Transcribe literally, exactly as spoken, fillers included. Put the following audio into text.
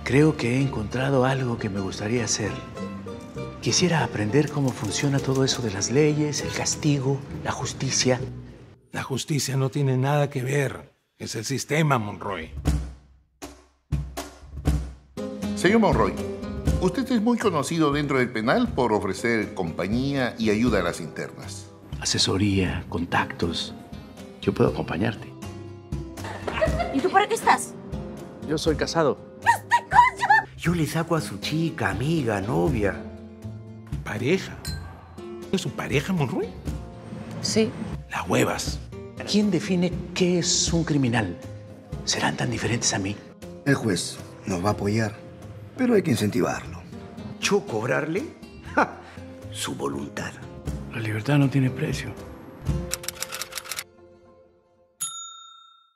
Creo que he encontrado algo que me gustaría hacer. Quisiera aprender cómo funciona todo eso de las leyes, el castigo, la justicia. La justicia no tiene nada que ver. Es el sistema, Monroy. Señor Monroy, usted es muy conocido dentro del penal por ofrecer compañía y ayuda a las internas. Asesoría, contactos. Yo puedo acompañarte. ¿Y tú para qué estás? Yo soy casado. ¡Este coño! Yo le saco a su chica, amiga, novia. Pareja. ¿Es su pareja, Monroy? Sí. Las huevas. ¿Quién define qué es un criminal? ¿Serán tan diferentes a mí? El juez nos va a apoyar, pero hay que incentivarlo. ¿Yo cobrarle? ¡Ja! Su voluntad. La libertad no tiene precio.